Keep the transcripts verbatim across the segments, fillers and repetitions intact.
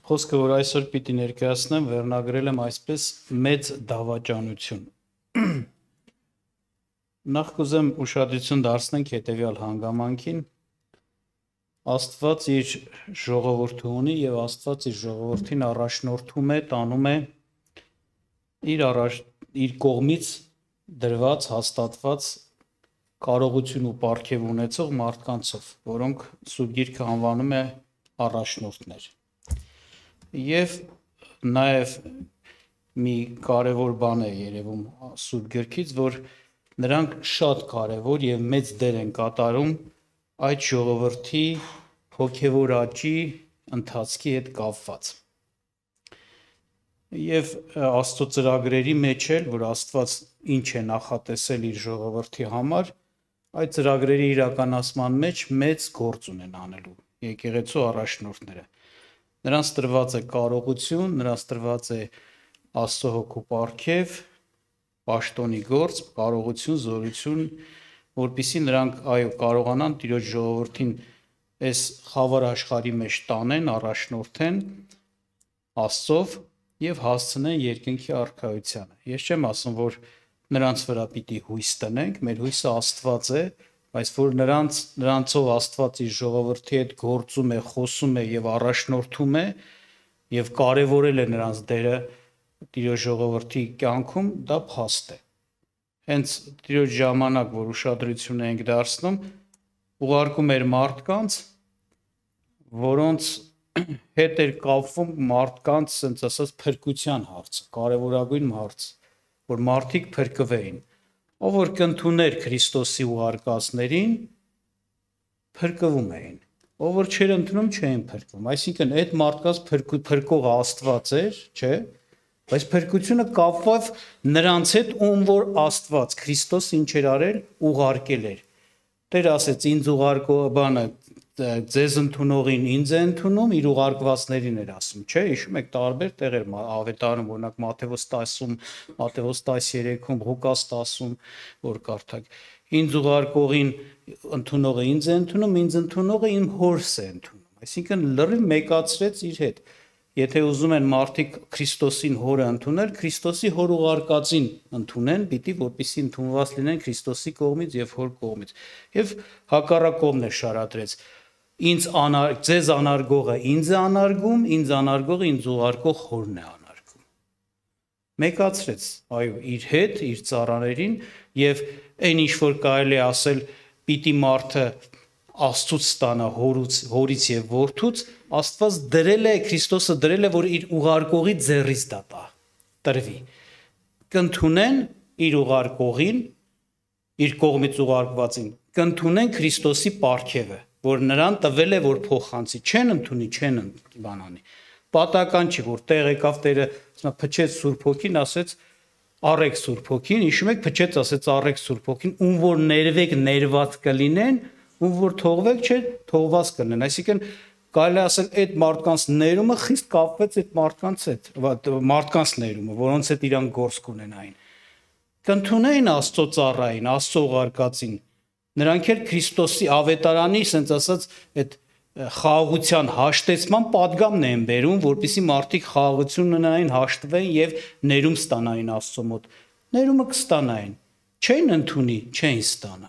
Խոսքը, որ այսօր պիտի ներկայացնեմ, վերնագրել եմ այսպես մեծ դավաճանություն։ Նախ կուզեմ ուշադրություն դարձնենք հետևյալ հանգամանքին։ Աստված իր ժողովուրդը ունի եւ Աստված իր ժողովրդին առաջնորդում է, տանում է իր առաջ իր կողմից դրված, հաստատված կարողություն ու պարգև ունեցող մարդկանցով, որոնք Սուրբ Գիրքը անվանում է առաջնորդներ։ Եվ նաև մի կարևոր բան է երևում Սուրբ Գրքից, որ նրանք շատ կարևոր եւ մեծ դեր են կատարում այդ ժողովրդի հոգևոր աճի ընթացքի հետ կապված։ Եվ Աստծո ծրագրերի մեջ էլ, որ Աստված ինչ է նախատեսել իր ժողովրդի համար, այդ ծրագրերի իրականացման մեջ մեծ գործ ունեն անելու եկեղեցու առաջնորդները։ Նրանց տրված է կարողություն, նրանց տրված է Աստծո հոգու պարգև, պաշտոնի գործ, կարողություն, զորություն, որպեսզի նրանք այո կարողանան Տիրոջ ժողովրդին այս խավար աշխարհի մեջ տանեն, առաջնորդեն Աստծով եւ հասցնեն երկնքի արքայությանը։ Ես չեմ ասում, որ նրանց վրա պիտի հույս տնենք, մեր հույսը Աստված է, բայց որ նրանց նրանցով Աստված իր ժողովրդի հետ գործում է, խոսում է եւ առաջնորդում է եւ կարեւորել է նրանց դերը Տիրոջ ժողովրդի կյանքում, դա փաստ է։ Հենց Տիրոջ ժամանակ, որ ուշադրություն ենք դարձնում, ուղարկում էր մարդկանց, որոնց հետ էր կապվում մարդկանց, ասենց ասած, փրկության հարցը, կարևորագույն հարց, որ մարդիկ փրկվեին։ Ով որ կընդուներ Քրիստոսի ուղարկածներին, փրկվում էին։ Ով որ չէր ընդունում, չէին փրկվում։ Այսինքն այդ մարդկանց փրկողը Աստված էր, չէ՞։ Բայց փրկությունը կապված նրանց հետ, ում որ Աստված Քրիստոս ինչ էր արել, ուղարկել էր։ Տեր ասեց, ինձ ուղարկող բանը ձեզ ընդունողին ինձ է ընդունում, իր ուղարկվածներին էր ասում, չէ՞։ Հիշում եք տարբեր տեղեր ավետարանում, օրինակ Մատթեոս տասում, Մատթեոս տասներեքում, Ղուկաս տասում, որ կարդաք։ Ինձ ուղարկողին ընդունողը ինձ է ընդունում, ինձ ընդունողը իմ Հորս է ընդունում։ Այսինքն լրիվ մեկացրեց իր հետ։ Եթե ուզում են մարդիկ Քրիստոսին Հորը ընդունել, Քրիստոսի Հոր ուղարկածին ընդունեն, պիտի որպեսզի ընդունված լինեն Քրիստոսի կողմից եւ Հոր կողմից։ Եվ հակառակ կողմն է շարադրեց։ Ինձ անար, ձեզ անարգողը ինձ է անարգում, ինձ անարգողը ինձ ուղարկող Հորն է անարգում։ Մեկացրեց, այո, իր հետ, իր ծառաներին եւ այն ինչ որ կարելի է ասել, պիտի մարդը Աստծուց ստանա, հորուց, հորից եւ որդուց, Աստված դրել է, Քրիստոսը դրել է, որ իր ուղարկողի ձեռից դա տա, տրվի։ Կընդունեն իր ուղարկողին, իր կողմից ուղարկվածին, կընդունեն Քրիստոսի պարգևը, որ նրան տվել է, որ փոխանցի, չեն ընդունի, չեն բանանի։ Պատահական չի, որ տեղ եկավ Տերը, ասում փչեց Սուրբ Հոգին, ասեց առեք Սուրբ Հոգին, հիշում եք, փչեց, ասեց առեք Սուրբ Հոգին, ում որ ներվեք, ներված կլինեն, ում որ թողվեք, չէ, թողված կլինեն։ Այսինքն կարելի է ասել այդ մարդկանց ներումը խիստ կապվեց այդ մարդկանց հետ, մարդկանց ներումը, որոնց հետ իրանք գործ կունենային։ Կընդունեին Աստծո ծառային, Աստծո ուղարկածին։ Նրանք էլ Քրիստոսի ավետարանի, ասենց ասած, այդ խաղաղության հաշտեցման պատգամն են բերում, որպեսզի մարդիկ խաղաղություն ունենային, հաշտվեն եւ ներում ստանային Աստծո մոտ։ Ներումը կստանային։ Չեն ընդունի, չեն ստանա։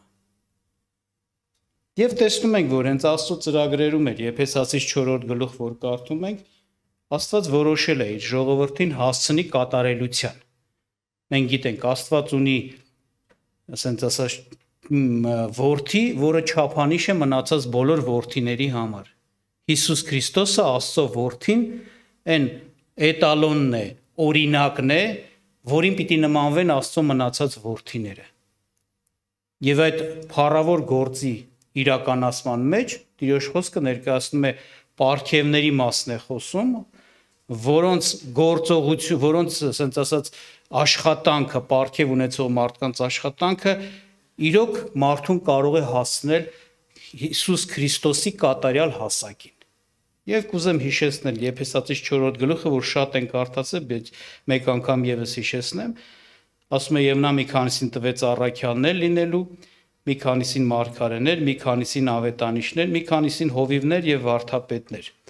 Եվ տեսնում ենք, որ հենց Աստծո ծրագրերում էր Եփեսացիս չորրորդ գլուխ, որ կարդում ենք, Աստված որոշել է իր ժողովրդին հասցնի կատարելության։ Մենք գիտենք, Աստված ունի, ասենց ասած, որդի, որը չափանիշ է մնացած բոլոր որդիների համար։ Հիսուս Քրիստոսը Աստծո որդին այն էտալոնն է, օրինակն է, որին պիտի նմանվեն Աստծո մնացած որդիները։ Եվ այդ փառավոր գործի իրականացման մեջ Տիրոջ խոսքը ներկայացնում է պարգևների մասն է խոսում, որոնց գործողություն, որոնց, ասենց ասած, աշխատանքը, պարգև ունեցող մարդկանց աշխատանքը իրոք մարդուն կարող է հասցնել Հիսուս Քրիստոսի կատարյալ հասակին։ Եվ կուզեմ հիշեցնել Եփեսացիս չորրորդ գլուխը, որ շատ են կարդացել, բայց մեկ անգամ եւս հիշեցնեմ, ասում է եւ նա մի քանիսին տվեց առաքյալներ լինելու, մի քանիսին մարգարեներ, մի քանիսին ավետանիշներ, մի քանիսին հովիվներ եւ վարդապետներ։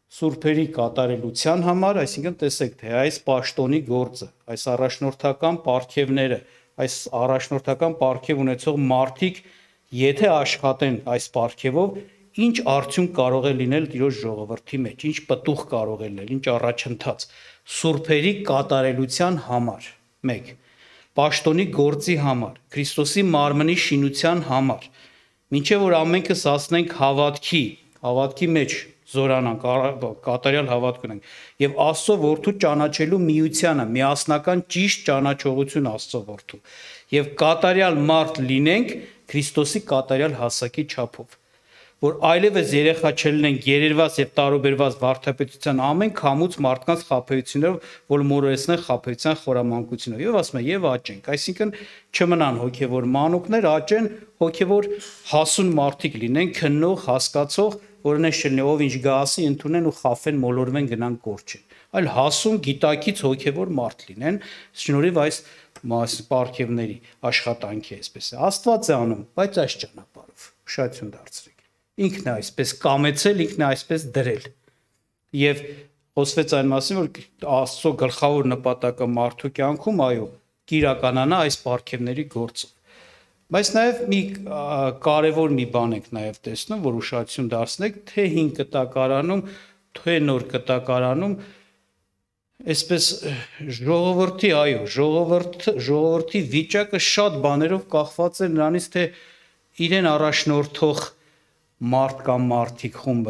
սուրբերի կատարելության համար, այսինքն տեսեք, թե այս պաշտոնի գործը, այս առաջնորդական պարգևները, այս առաջնորդական պարգև ունեցող մարդիկ, եթե աշխատեն այս պարգևով, ինչ արդյունք կարող է լինել Տիրոջ ժողովրդի մեջ, ինչ պտուղ կարող է լինել, ինչ առաջընթաց սուրբերի կատարելության համար, մեկ, պաշտոնի գործի համար, Քրիստոսի մարմնի շինության համար, մինչև որ ամենքս հասնենք հավատքի, հավատքի մեջ զորանանք, կատարյալ հավատք ունենք եւ Աստծո որդու ճանաչելու միությանը, միասնական ճիշտ ճանաչողություն Աստծո որդու եւ կատարյալ մարդ լինենք Քրիստոսի կատարյալ հասակի չափով, որ այլևս երեխա չլինենք երերված եւ տարուբերված վարդապետության ամեն քամուց մարդկանց խաբեություններով, որ մորեցնեն խաբեության խորամանկությունով եւ ասում են եւ աճենք, այսինքն չմնան հոգեվոր մանուկներ, աճեն հոգեվոր հասուն մարդիկ լինեն, քննող, հասկացող, որ այնպես չլինի ով ինչ գասի ընդունեն ու խაფեն մոլորվեն գնան կորչեն, այլ հասուն գիտակից հոգեվոր մարդ լինեն, շնորհիվ այս պարգևների աշխատանքի այսպես է Աստված է անում, բայց այս ճանապարհով ուշադրություն դարձրեք ինքն է այսպես կամեցել, ինքն է այսպես դրել եւ խոսվեց այն մասին, որ Աստծո գլխավոր նպատակը մարդու կյանքում այո կիրականանա այս պարգևների գործով, բայց նաեւ մի կարևոր մի բան եք նաեւ տեսնում, որ ուշադրություն դարձնեք, թե հին կտակարանում, թե նոր կտակարանում այսպես ժողովրդի այո ժողովրդ ժողովրդի վիճակը շատ բաներով կախված է նրանից, թե իրեն առաջնորդող մարդ կամ մարդիկ խումբը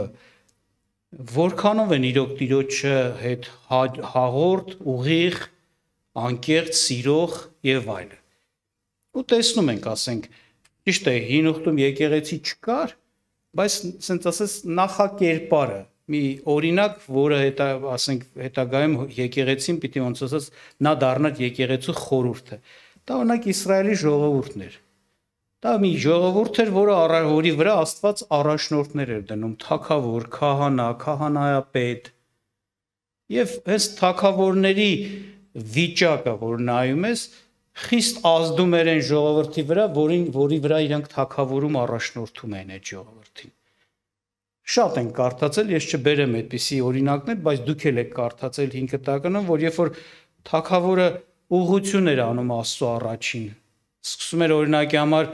որքանով են իրոք Տիրոջը հետ հաղորդ, ուղիղ, անկեղծ, սիրող եւ այլն։ Ու տեսնում ենք, ասենք, ճիշտ է, հին ուխտում եկեղեցի չկար, բայց ասենց ասես նախակերպարը, մի օրինակ, որը հետա, ասենք, հետագայում եկեղեցին պիտի ոնց ասած նա դառնար եկեղեցու խորհուրդը։ Դա օրինակ Իսրայելի ժողովուրդն էր։ Դա մի ժողովուրդ էր, որը որի վրա Աստված առաջնորդներ էր դնում, թագավոր, քահանա, քահանայապետ։ Եվ հենց թագավորների վիճակը, որ նայում ես, խիստ ազդում էր այն ժողովրդի վրա, որին որի վրա իրանք թագավորում առաջնորդում են այդ ժողովրդին։ Շատ են կարդացել, ես չբերեմ այդպիսի օրինակներ, բայց դուք էլ եք կարդացել հին կտականում, որ երբ որ թագավորը ուղղություն էր անում Աստծո առաջին, սկսում էր օրինակի համար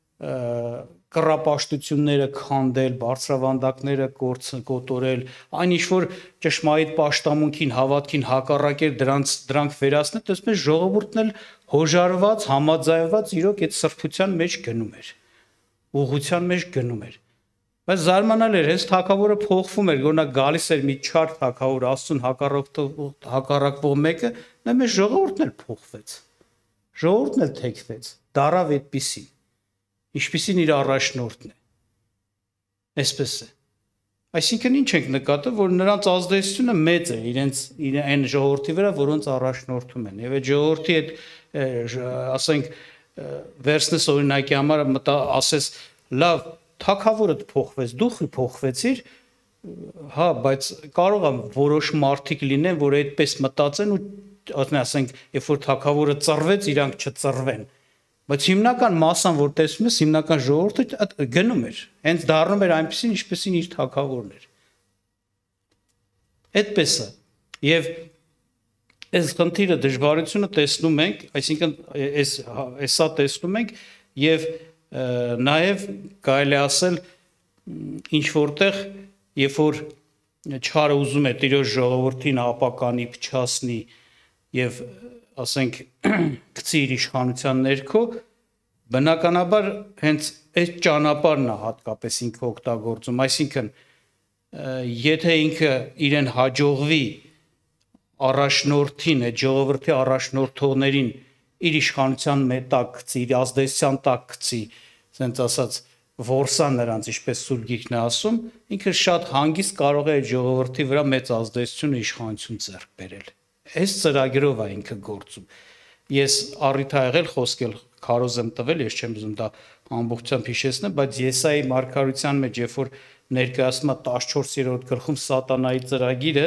կռապաշտությունները քանդել, բարձրավանդակները կոտորել, այն ինչ որ ճշմարիտ պաշտամունքին, հավատքին հակառակ էր դրանց դրանք վերացնել, տեսնում ես ժողովուրդն էլ հոժարված, համաձայնված իրոք այդ սրբության մեջ գնում էր, ուղղության մեջ գնում էր։ Բայց զարմանալ էր, հենց թագավորը փոխվում էր, օրինակ գալիս էր մի չար թագավոր, Աստծուն հակառակվող մեկը, նա մեր ժողովուրդն էլ փոխվեց։ Ժողովուրդն էլ թեքվեց, դարավ այդպիսի։ Ինչպիսին իր առաջնորդն է։ Այսպես է։ Այսինքն ինչ ենք նկատում, որ նրանց ազդեցությունը մեծ է իրենց այն ժողովրդի վրա, որոնց առաջնորդում են։ Եվ այդ ժողովրդի այդ ասենք վերցնես օրինակի համար մտա ասես լավ թագավորդ փոխվեց, դու փոխվեցիր, հա, բայց կարող է որոշ մարդիկ լինեն, որ այդպես մտածեն ու ասենք, երբ որ թագավորը ծռվեց, իրանք չծռվեն։ Բայց հիմնական մասան, որ տեսնում ես, հիմնական ժողովուրդը գնում էր, հենց դառնում էր այնպեսին, ինչպեսին իր թագավորն էր։ Այդպես է։ Եվ այս խնդիրը դժվարությունը տեսնում ենք, այսինքն այս էսա տեսնում ենք եւ նաև կարելի ասել ինչ որտեղ երբ որ չարը ուզում է Տիրոջ ժողովրդին ապականի փչացնի եւ ասենք գցի իր իշխանության ներքո բնականաբար հենց այդ ճանապարհն է հատկապես ինքը օգտագործում, այսինքն եթե ինքը իրեն հաջողվի առաջնորդին, այդ ժողովրդի առաջնորդողներին իր իշխանության մետակ գցի, իր ազդեցության տակ գցի, ասենց ասած որսա նրանց, ինչպես Սուրբ Գիրքն է ասում, ինքը շատ հանգիստ կարող է այդ ժողովրդի վրա մեծ ազդեցություն ու իշխանություն ձեռք բերել։ Այս ծրագրով է ինքը գործում։ Ես առիթ ա եղել խոսքել, քարոզ եմ տվել, ես չեմ ուզում դա ամբողջությամբ հիշեցնել, բայց Եսայի մարգարության մեջ, երբ որ ներկայացնում է տասնչորսերորդ գլխում սատանայի ծրագիրը,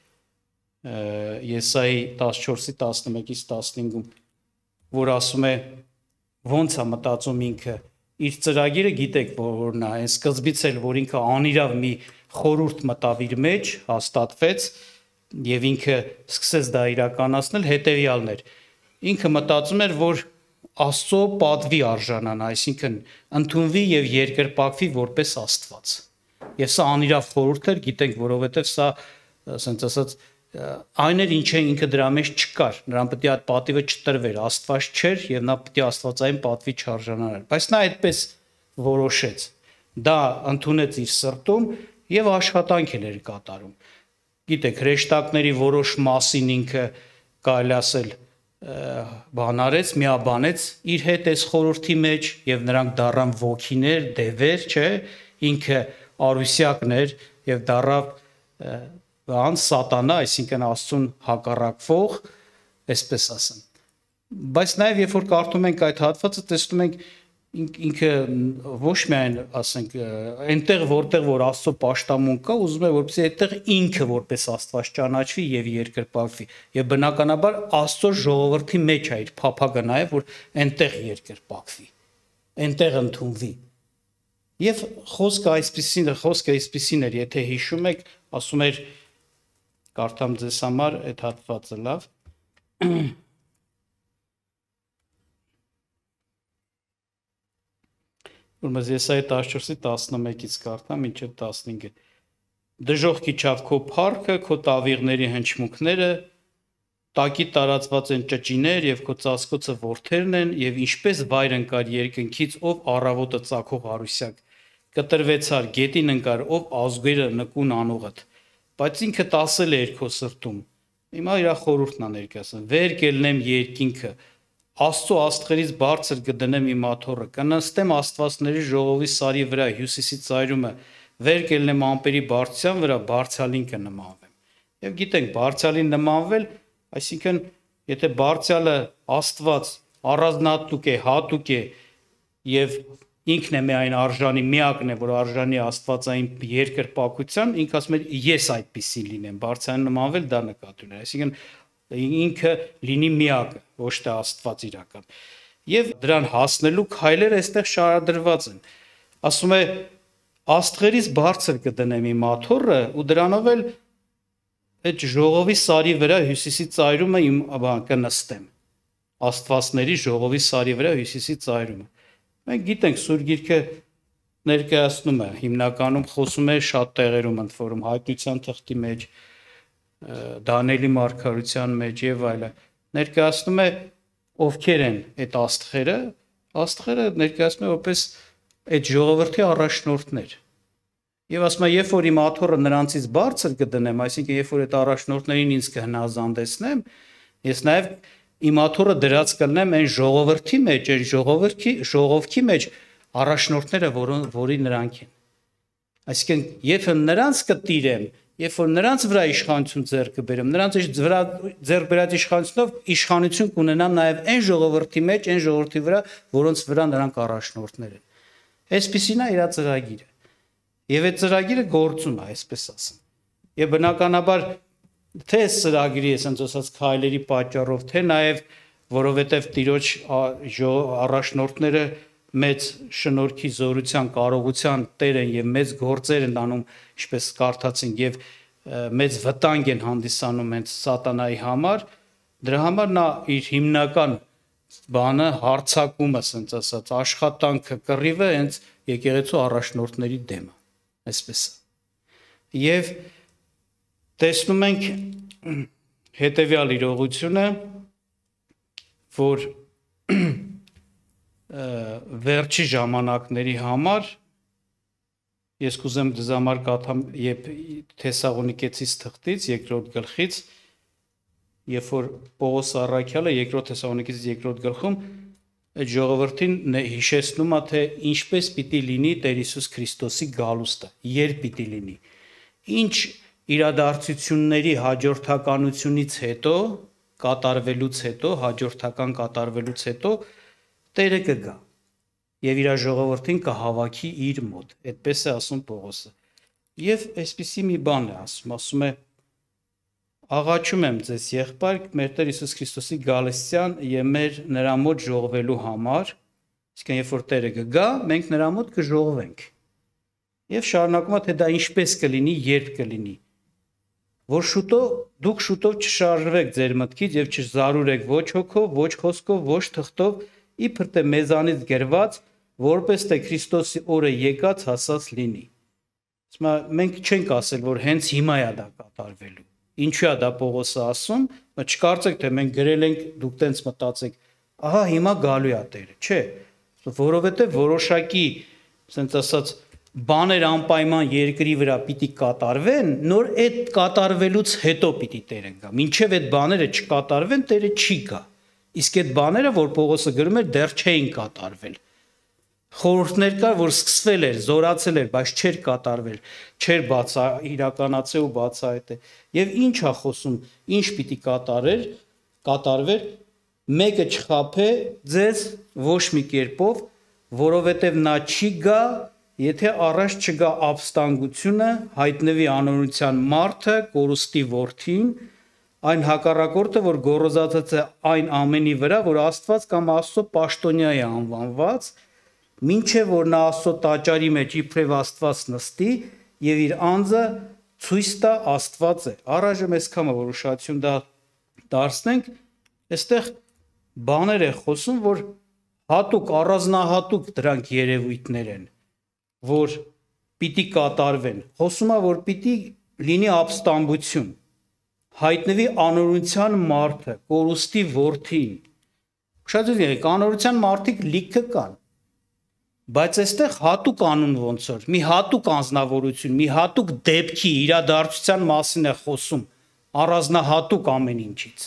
Եսայի տասնչորսի տասնմեկից տասնհինգում, որ ասում է ոնց է մտածում ինքը, իր ծրագիրը գիտեք որն է, այն սկզբից էլ որ ինքը անիրավ մի խորհուրդ մտավ իր մեջ, հաստատվեց եւ ինքը սկսեց դա իրականացնել, հետեւյալն էր։ Ինքը մտածում էր, որ Աստծո պատվի արժանանա, այսինքն ընդունվի եւ երկրպագվի որպես Աստված։ Եվ սա անիրավ խորհուրդ էր, գիտենք, որովհետեւ սա, ասենց ասած, այն էր, ինչը ինքը դրա մեջ չկար, նրան պետք է այդ պատիվը չտրվեր, Աստված չէր եւ նա պետք է աստվածային պատվի չարժանանար, բայց նա այդպես որոշեց, դա ընդունեց իր սրտում եւ աշխատանք էր կատարում։ Գիտեք, հրեշտակների որոշ մասին ինքը կարելի ասել բանարեց, միաբանեց իր հետ այս խորհրդի մեջ եւ նրանք դառան ոգիներ, դևեր, չէ, ինքը արուսյակներ եւ դառավ բան սատանա, այսինքն Աստծուն հակառակվող, այսպես ասեմ։ Բայց նաև երբ որ կարդում ենք այդ հատվածը, տեսնում ենք ինքը ոչ միայն, ասենք, այնտեղ որտեղ որ Աստծո պաշտամուն կա, ուզում է որպեսզի այդտեղ ինքը որպես Աստված ճանաչվի եւ երկրպագվի։ Եվ բնականաբար Աստծո ժողովրդի մեջ է իր փափագը նաև, որ այնտեղ երկրպագվի, այնտեղ ընդունվի։ Եվ խոսքը այսպեսին, խոսքը այսպեսին էր, եթե հիշում եք, ասում էր, կարդամ ձեզ համար այդ հատվածը լավ։ Ուրեմն Եսայի տասնչորսի տասնմեկից կարդամ, մինչև տասնհինգը։ Դժոխքի չափ քո փառքը, քո տավիղների հնչմունքները, տակի տարածված են ճճիներ եւ քո ծածկոցը ворթերն են եւ ինչպես վայր ընկար երկնքից, ով առավոտը ծակող արուսյակ, կտրվեցար գետին ընկար, ով ազգերը նկուն անողդ, բայց ինքը տասել էր քո սրտում։ Հիմա իր խորհուրդն է ներկայացնում. վեր կելնեմ երկինքը, Աստծո աստղերից բարձր կդնեմ իմ աթոռը, կնստեմ աստվածների ժողովի սարի վրա, հյուսիսի ծայրումը, վեր կելնեմ ամպերի բարձրության վրա, բարձրալին կնմանվեմ։ Եվ գիտենք, բարձրալին նմանվել, այսինքն, եթե բարձրալը Աստված առանձնահատուկ է, հատուկ է եւ ինքն է միայն արժանի, միակն է, որ արժանի աստվածային երկրպագության, ինքը ասում է ես այդպեսին լինեմ, բարձրալին նմանվել դա նկատի ուներ, այսինքն ինքը լինի միակը, ոչ թե Աստված իրական։ Եվ դրան հասնելու քայլերը այստեղ շարադրված են։ Ասում է աստղերից բարձր կդնեմ իմ աթոռը ու դրանով էլ այդ ժողովի սարի վրա հյուսիսի ծայրումը իմ կնստեմ։ Աստվածների ժողովի սարի վրա հյուսիսի ծայրումը։ Մենք գիտենք Սուրբ Գիրքը ներկայացնում է, հիմնականում խոսում է շատ տեղերում, ընդ որում Հայտնության թղթի մեջ, Դանիելի մարգարության մեջ եւ այլն, ներկայացնում է ովքեր են այդ աստղերը, աստղերը ներկայացնում է որպես այդ ժողովրդի առաջնորդներ։ Եվ ասում է, երբ որ իմ աթոռը նրանցից բարձր կդնեմ, այսինքն երբ որ այդ առաջնորդներին ինձ կհնազանդեցնեմ, ես նաեւ իմ աթոռը դրած կլնեմ այն ժողովրդի մեջ, այն ժողովրդի ժողովքի մեջ առաջնորդները, որի նրանք են։ Այսինքն, եթե նրանց կտիրեմ, երբ որ նրանց վրա իշխանություն ձեռք կբերեմ, նրանց վրա ձեռք բերած իշխանությունով իշխանություն կունենամ նաև այն ժողովրդի մեջ, այն ժողովրդի վրա, որոնց վրա նրանք առաջնորդներ են։ Այսպիսին է իր ծրագիրը։ Եվ այդ ծրագիրը գործում է, այսպես ասեմ։ Եվ բնականաբար թե ծրագիրի ասենց ասած քայլերի պատճառով, թե նաև որովհետև Տիրոջ առաջնորդները մեծ շնորհքի զորության կարողության տեր են եւ մեծ գործեր են անում, ինչպես կարդացինք, եւ մեծ վտանգ են հանդիսանում հենց սատանայի համար, դրա համար նա իր հիմնական բանը հարցակումը, ասենց ասած, աշխատանքը, կռիվը հենց եկեղեցու առաջնորդների դեմ է, այսպես է։ Եվ տեսնում ենք հետեւյալ իրողությունը, որ վերջի ժամանակների համար ես կուզեմ դες համար կաթամ երբ Թեսաղոնիկեցիս թղթից երկրորդ գլխից, երբ որ Պողոս առաքյալը երկրորդ Թեսաղոնիկեցիս երկրորդ գլխում այդ ժողովրդին հիշեցնում է, թե ինչպես պիտի լինի Տեր Հիսուս Քրիստոսի գալուստը, երբ պիտի լինի, ինչ իրադարձությունների հաջորդականությունից հետո, կատարվելուց հետո, հաջորդական կատարվելուց հետո Տերը կգա եւ իր ժողովրդին կհավաքի իր մոտ, այդպես է ասում Պողոսը։ Եվ այսպիսի մի բան է ասում, ասում է. աղաչում եմ ձեզ եղբայր մեր Տեր Հիսուս Քրիստոսի գալստյան եւ մեր նրա մոտ ժողվելու համար, Իսկն երբ որ Տերը կգա, մենք նրա մոտ կժողվենք։ Եվ շարունակում է թե դա ինչպես կլինի, երբ կլինի։ Որ շուտով դուք շուտով չշարժվեք ձեր մտքից եւ չզարուրեք ոչ հոգով, ոչ խոսքով, ոչ թղթով, իբր թե մեզանից գրված, որպես թե Քրիստոսի օրը եկած հասած լինի։ Հիմա մենք չենք ասել, որ հենց հիմա է դա կատարվելու։ Ինչու է դա Պողոսը ասում, չկարծեք թե մենք գրել ենք, դուք տենց մտածեք, ահա հիմա գալու է Տերը, չէ, որովհետեւ որոշակի, ասենց ասած, բաներ անպայման երկրի վրա պիտի կատարվեն, նոր այդ կատարվելուց հետո պիտի Տերը գա։ Մինչև այդ բաները չկատարվեն, Տերը չի գա։ Իսկ այդ բաները, որ Պողոսը գրում էր, դեռ չէին կատարվել։ Խորհուրդներ կար, որ սկսվել էր, զորացել էր, բայց չէր կատարվել, չէր բացա իրականացել ու բացահայտել։ Եվ ինչ է խոսում, ինչ պիտի կատարեր, կատարվեր, մեկը չխափե ձեզ ոչ մի կերպով, որովհետև նա չի գա, եթե առաջ չգա ապստանգությունը, հայտնվի անօրինության մարդը, կորուստի որդին, այն հակառակորդը, որ գոռոզացած է այն ամենի վրա, որ Աստված կամ Աստծո պաշտոնյա է անվանված, մինչև որ նա Աստծո տաճարի մեջ իբրև Աստված նստի եւ իր անձը ցույց տա Աստված է։ Առայժմ այսքանը որ ուշադրություն դա դարձնենք, այստեղ բաներ է խոսում, որ հատուկ առանձնահատուկ դրանք երևույթներ են, որ պիտի կատարվեն։ Խոսում է, որ պիտի լինի ապստամբություն, հայտնվի անօրինության մարդը, կորուստի որդին։ Ուշադրություն եղեք, անօրինության մարդիկ լիքը կան, բայց այստեղ հատուկ անուն ոնց որ, մի հատուկ անձնավորություն, մի հատուկ դեպքի իրադարձության մասին է խոսում, առանձնահատուկ ամեն ինչից։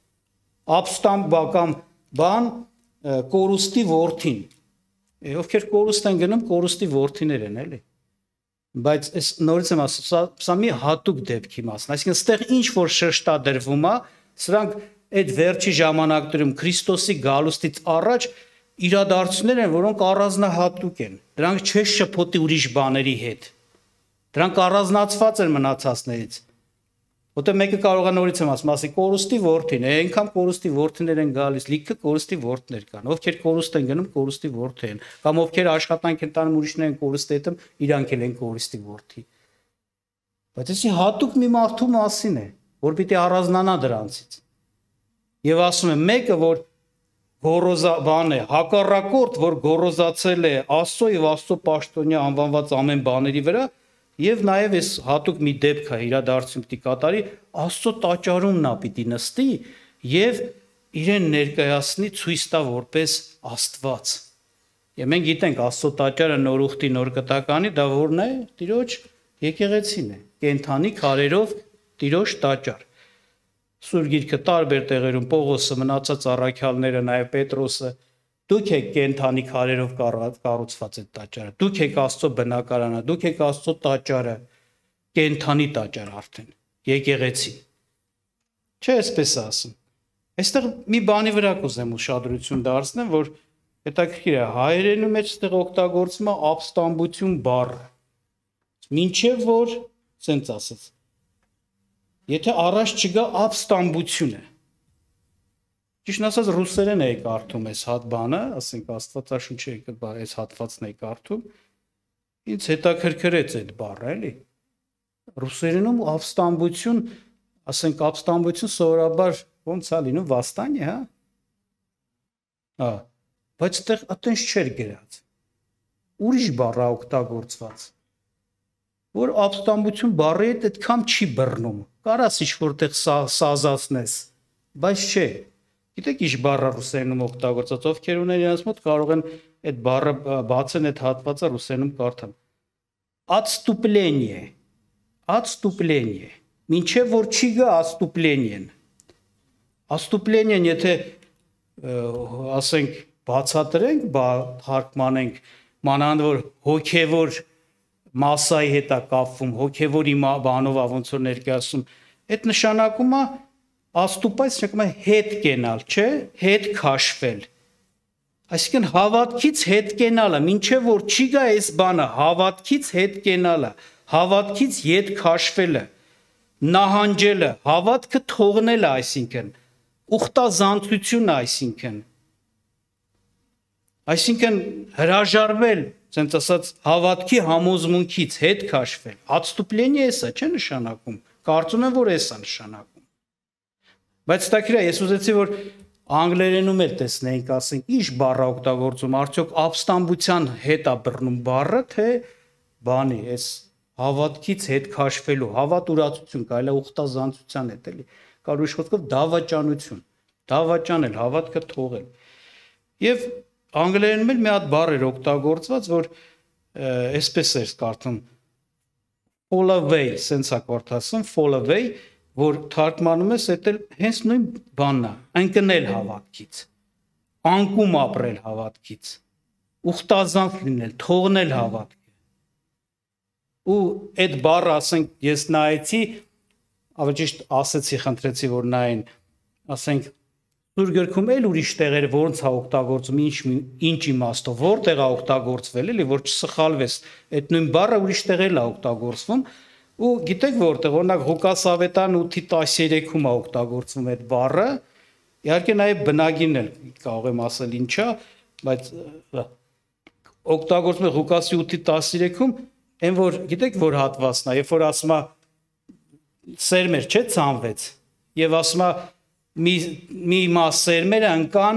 Ապստամբական բան կորուստի որդին։ Ովքեր կորուստ են գնում, կորուստի որդիներ են, էլի։ Բայց այս նորից եմ ասում, սա մի հատուկ դեպքի մասն, այսինքն ստեղ ինչ որ շեշտադրվում է, սրանք այդ վերջի ժամանակներում Քրիստոսի գալուստից առաջ իրադարձություններ են, որոնք առանձնահատուկ են։ Դրանք չես շփոթի ուրիշ բաների հետ։ Դրանք առանձնացված են մնացածներից։ Որտեղ մեկը կարող է նորից եմ ասում, ասի կորուստի որդին, է, այնքան կորուստի որդիներ են գալիս, լիքը կորուստի որդներ կան, ովքեր կորուստ են գնում, կորուստի որդի են, կամ ովքեր աշխատանք են տանում, ուրիշներ են կորուստի հետում, իրանք էլ են կորուստի որդի։ Բայց էսի հատուկ մի մարդու մասին է, որ պիտի առանձնանա դրանցից։ Եվ ասում եմ, մեկը, որ գոռոզա բան է, հակառակորդ, որ գոռոզացել է Աստծո եւ Աստծո պաշտոնյա անվանված ամեն բաների վրա, եւ նաեւ այս հատուկ մի դեպք է իրադարձություն պիտի կատարի, Աստծո տաճարում նա պիտի նստի եւ իրեն ներկայացնի ցույց տա որպես Աստված։ Եվ մենք գիտենք Աստծո տաճարը նոր ուխտի նոր կտականի դա որն է, Տիրոջ եկեղեցին է, կենթանի քարերով Տիրոջ տաճար։ Սուրբ Գիրքը տարբեր տեղերում Պողոսը, մնացած առաքյալները, նաեւ Պետրոսը, դուք եք կենթանի քարերով կառուցված այդ տաճարը, դուք եք Աստծո բնակարանը, դուք եք Աստծո տաճարը, կենթանի տաճար արդեն, եկեղեցի։ Չէ, այսպես ասում։ Այստեղ մի բանի վրա կուզեմ ուշադրություն դարձնեմ, որ հետաքրքիր է, հայերենու մեջ այստեղ օգտագործվում է ապստամբություն բառը։ Մինչև որ, սենց ասած, եթե առաջ չգա ապստամբությունը։ Ճիշտ ասած ռուսերեն է կարդում այս հատ բանը, ասենք Աստվածաշունչը այս հատվածն է կարդում, ինձ հետաքրքրեց այդ բառը, էլի։ Ռուսերենում ապստամբություն, ասենք ապստամբություն սովորաբար ոնց է լինում վաստանյա, հա։ Հա, բայց այդտեղ այտենց չէր գրած։ Ուրիշ բառ է օգտագործված, որ ապստամբություն բառի հետ այդքան չի բռնում։ Կարաս ինչ-որտեղ սազացնես, բայց չէ։ Գիտեք ինչ բառը ռուսերենում օգտագործած, ովքեր ունեն իրենց մոտ կարող են այդ բառը բացեն այդ հատվածը ռուսերենում կարդան։ Отступление, отступление։ Մինչև որ չի գա отступление-ն։ Отступление-ն եթե ասենք բացատրենք, թարգմանենք, մանավանդ որ հոգևոր մասայի հետ է կապվում, հոգևորի բանով է ոնց որ ներկայացում, այդ նշանակում է Աստուպայց նշանակում է հետ կենալ, չէ, հետ քաշվել։ Այսինքն հավատքից հետ կենալը, մինչև որ չի գա այս բանը, հավատքից հետ կենալը, հավատքից հետ քաշվելը, նահանջելը, հավատքը թողնելը, այսինքն ուխտազանցությունը, այսինքն Այսինքն հրաժարվել, ասենց ասած, հավատքի համոզմունքից հետ քաշվել։ Отступление էսա չէ նշանակում։ Կարծում եմ, որ էսա նշանակում։ Բայց ստաքիրա ես ուզեցի, որ անգլերենում էլ տեսնեինք, ասենք, ինչ բառ օգտագործում, արդյոք ապստամբության հետ է բռնում բառը, թե բանի, այս հավատքից հետ քաշվելու, հավատ ուրացություն, կարելի է ուխտազանցության հետ էլի, կարող ուրիշ խոսքով դավաճանություն, դավաճանել, հավատքը թողել։ Եվ անգլերենում էլ մի հատ բառ էր օգտագործված, որ այսպես էր կարդում fall away, sense է կարդասում, fall away, որ թարգմանում ես, դա հենց նույն բանն է, ընկնել հավատքից, անկում ապրել հավատքից, ուխտազանց լինել, թողնել հավատքը։ Ու այդ բառը, ասենք, ես նայեցի, ավելի ճիշտ ասեցի, խնդրեցի, որ նայեն, ասենք, Սուրբ գրքում էլ ուրիշ տեղեր ոնց է օգտագործում, ինչ ինչ իմաստով, որտեղ է օգտագործվել, էլի, որ չսխալվես, այդ նույն բառը ուրիշ տեղեր է օգտագործվում, ու գիտեք որտեղ, օրինակ Ղուկաս ավետարան ութի տասներեքում է օգտագործվում այդ բառը, իհարկե նաև բնագին էլ կարող եմ ասել ինչա, բայց օգտագործվում է Ղուկասի ութի տասներեքում, այն որ գիտեք որ հատվածն է, երբ որ ասում է սերմեր չէ ցանվեց, եւ ասում է մի մի մաս սերմերը ընկան,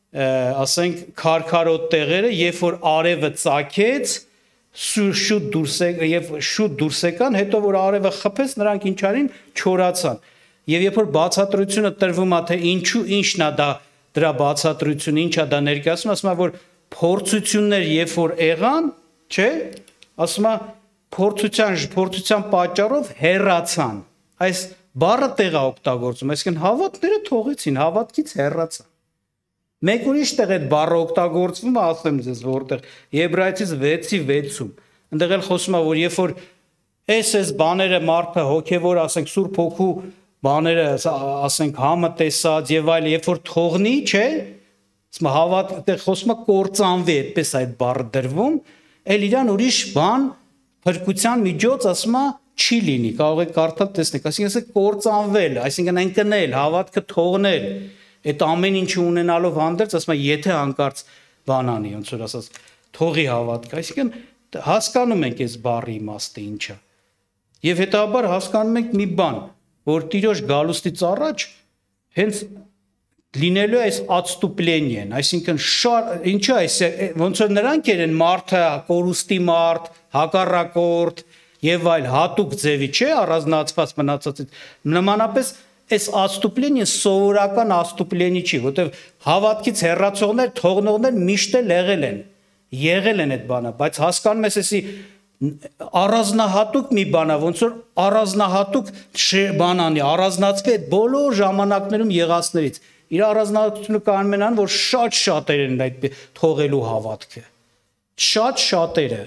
ասենք քարքարոտ տեղերը, երբ որ արևը ծագեց, շուտ դուրս եւ շուտ դուրս եկան, հետո որ արևը խփեց, նրանք ինչ արին, չորացան։ Եվ երբ որ բացատրությունը տրվում է, թե ինչու ինչն է դա դրա բացատրությունը, ինչա դա ներկայացնում, ասում է որ փորձություններ երբ որ եղան, չէ, ասում է փորձության փորձության պատճառով հեռացան։ Այս բառը տեղ է օգտագործում, այսինքն հավատները թողեցին, հավատքից հեռացան։ Մեկ ուրիշ տեղ այդ բառը օգտագործվում է, ասեմ ձեզ որտեղ, Եբրայեցիս վեցի վեցում։ Այնտեղ էլ խոսում է, որ երբ որ այս այս բաները մարդը հոգևոր, ասենք Սուրբ Հոգու բաները, ասենք համը տեսած եւ այլ, երբ որ թողնի, չէ, ասում հավատ, այդտեղ խոսում է կործանվի, այդպես այդ բառը դրվում, էլ իրան ուրիշ բան փրկության միջոց, ասում է չի լինի, կարող եք կարդալ տեսնեք, այսինքն ասեք կործանվել, այսինքն ընկնել, հավատքը թողնել, այդ ամեն ինչը ունենալով հանդերձ, ասում եմ, եթե հանկարծ բան անի, ոնց որ ասած, թողի հավատքը, այսինքն հասկանում ենք այս բառի իմաստը ինչա։ Եվ հետաբար հասկանում ենք մի բան, որ Տիրոջ գալուստից առաջ հենց լինելու է այս отступление-ն, այսինքն ինչա այս ոնց որ նրանք են մարդը, կորուստի մարդ, հակառակորդ եւ այլ հատուկ ձևի չէ առանձնացված մնացածից նմանապես այս отступление սովորական отступление չի որտեվ հավատքից հեռացողներ թողնողներ միշտ էլ եղել են եղել են այդ բանը բայց հասկանում ես էսի առանձնահատուկ մի բան է ոնց որ առանձնահատուկ բան անի առանձնացվի այդ բոլոր ժամանակներում եղածներից իր առանձնահատկությունը կանում են որ շատ շատեր են այդ թողելու հավատքը շատ շատերը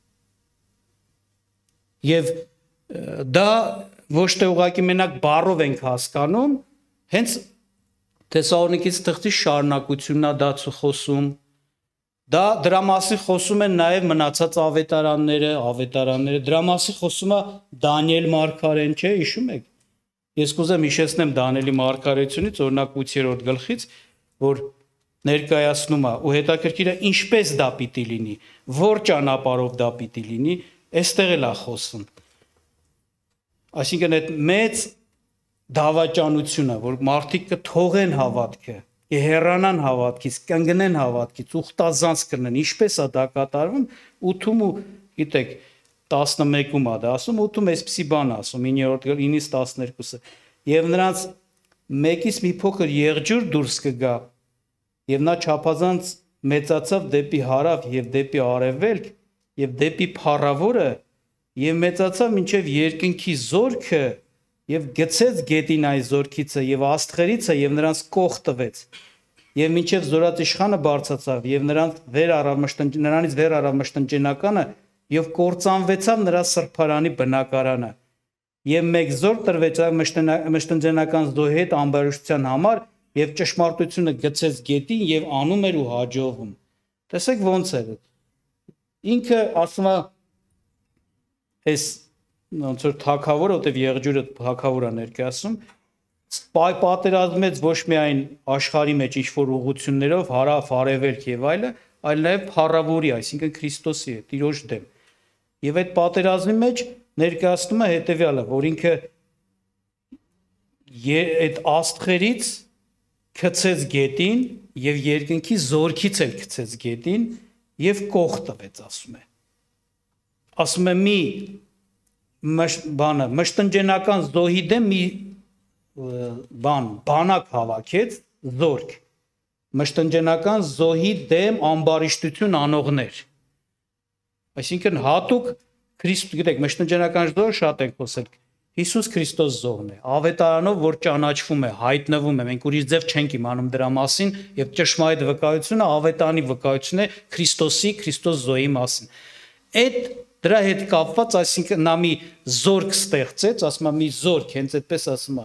Եվ դա ոչ թե ուղղակի մենակ բառով ենք հասկանում, հենց Թեսաղոնիկից թղթի շարունակությունն է դա խոսում, դա դրա մասին խոսում են նաև մնացած ավետարանները, ավետարանները, դրա մասին խոսում է Դանիել մարգարեն, չէ, հիշում եք։ Ես կուզեմ հիշեցնեմ Դանիելի մարգարեությունից, օրինակ ութերորդ գլխից, որ ներկայացնում է ու հետաքրքիր է ինչպես դա պիտի լինի, որ ճանապարհով դա պիտի լինի Այստեղ էլ է խոսվում։ Այսինքն այդ մեծ դավաճանությունը, որ մարդիկ կթողեն հավատքը, կհեռանան հավատքից, կընկնեն հավատքից, ուխտազանց կրնեն, ինչպես է դա կատարվում, ութում ու գիտեք, տասնմեկում է դա ասում, ութում այսպիսի բան ասում, ինից տասներկուսը։ Եվ նրանց մեկից մի փոքր եղջյուր դուրս կգա, եւ նա չափազանց մեծացավ դեպի հարավ եւ դեպի արևելք Եվ դեպի փառավորը եւ մեծացավ մինչեւ երկնքի զորքը եւ գցեց գետին այս զորքիցը եւ աստղերիցը եւ նրանց կող տվեց եւ մինչեւ զորած իշխանը բարձացավ եւ նրանց վեր առավ մշտնջ նրանից վեր առավ մշտնջենականը եւ կործանվեցավ նրա սրբարանի բնակարանը եւ մեկ զոր տրվեց մշտնջենական զոհի հետ ամբարշտության համար եւ ճշմարտությունը գցեց գետին եւ անում էր ու հաջողվում տեսեք ոնց է Ինքը ասում է այս ոնց որ թակավորը, որտեվ եղջյուրը թակավոր է ներկայացում, պատերազմեց ոչ միայն աշխարհի մեջ ինչ որ ուղություններով, հարավ, արևելք եւ այլը, այլ նաև փառավորի, այսինքն Քրիստոսի է, Տիրոջ դեմ։ Եվ այդ պատերազմի մեջ ներկայացնում է հետևյալը, որ ինքը այդ աստղերից գցեց գետին եւ երկնքի զորքից էլ գցեց գետին եւ կող տվեց, ասում է։ Ասում է մի բանը մշտնջենական զոհի դեմ մի բան բանակ հավաքեց զորք մշտնջենական զոհի դեմ ամբարիշտություն անողներ, այսինքն հատուկ Քրիստ, գիտեք, մշտնջենական զոհը շատ ենք խոսել, Հիսուս Քրիստոս զոհն է, ավետարանով, որ ճանաչվում է, հայտնվում է, մենք ուրիշ ձև չենք իմանում դրա մասին, եւ ճշմարիտ վկայությունը ավետարանի վկայությունն է Քրիստոսի, Քրիստոս զոհի մասին։ Այդ դրա հետ կապված, այսինքն նա մի զորք ստեղծեց, ասում է մի զորք, հենց այդպես ասում է,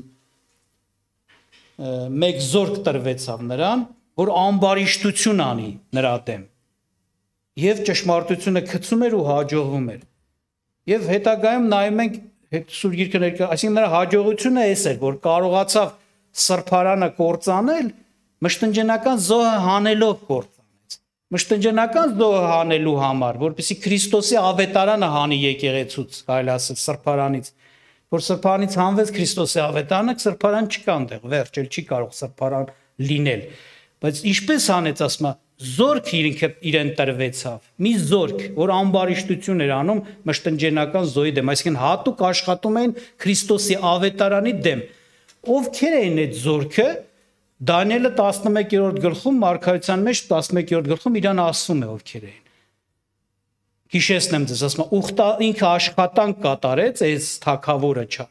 մեկ զորք տրվեցավ նրան, որ ամբարիշտություն անի նրա դեմ։ Եվ ճշմարտությունը գցում էր ու հաջողվում էր։ Եվ հետագայում նայում ենք Սուրբ Գիրքը ներկա, այսինքն նրա հաջողությունը էս էր, որ կարողացավ սրբարանը կործանել, մշտնջենական զոհը հանելով կործանեց։ Մշտնջենական զոհը հանելու համար, որպեսզի Քրիստոսի ավետարանը հանի եկեղեցուց, կարելի ասել սրբարանից, որ սրբարանից հանվեց Քրիստոսի ավետարանը, սրբարան չկա այնտեղ, վերջ, էլ չի կարող սրբարան լինել։ Բայց ինչպես հանեց, ասում է, զորք իրեն տրվեցավ, մի զորք, որ ամբարիշտություն էր անում մշտնջենական զոհի դեմ, այսինքն հատուկ աշխատում էին Քրիստոսի ավետարանի դեմ։ Ովքեր էին այդ զորքը, Դանիելը տասնմեկերորդ գլխում, Մարգարեության մեջ տասնմեկերորդ գլխում իրան ասում է ովքեր էին։ Հիշեցնեմ ձեզ, ասում է, ուխտա ինքը աշխատանք կատարեց, այս թագավորը չար։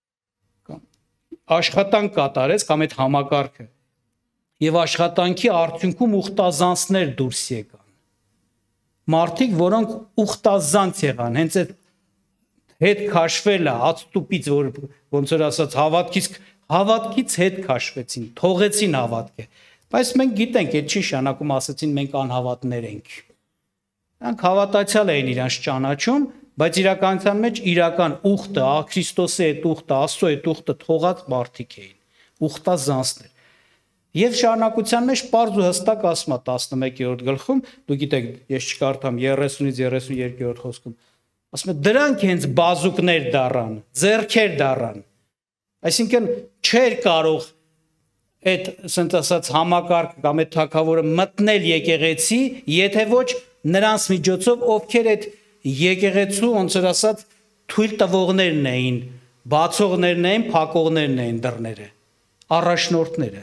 Աշխատանք կատարեց կամ այդ համակարգը։ Եվ աշխատանքի արդյունքում ուխտազանցներ դուրս եկան։ Մարդիկ, որոնք ուխտազանց եղան, հենց այդ հետ քաշվելը, հացտուպից, որ ոնց որ ասած հավատքից հավատքից հետ քաշվեցին, թողեցին հավատքը։ Բայց մենք գիտենք, այդ չի շանակում ասեցին մենք անհավատներ ենք։ Նրանք հավատացյալ էին իրանց ճանաչում, բայց իրականության մեջ իրական ուխտը, Քրիստոսի այդ ուխտը, Աստծո այդ ուխտը թողած մարդիկ էին, ուխտազանցներ։ Եվ շարունակության մեջ պարզ ու հստակ ասում է տասնմեկերորդ գլխում, դու գիտեք, ես չկարդամ երեսունից երեսուներկերորդ խոսքում, ասում է դրանք հենց բազուկներ դառան, ձեռքեր դառան։ Այսինքն չէր կարող այդ ասենց ասած համակարգ կամ այդ թագավորը մտնել եկեղեցի, եթե ոչ նրանց միջոցով, ովքեր այդ եկեղեցու ոնց որ ասած թույլ տվողներն էին, բացողներն էին, փակողներն էին դռները, առաջնորդները։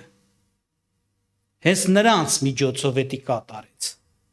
Հենց նրանց միջոցով էդի կատարեց։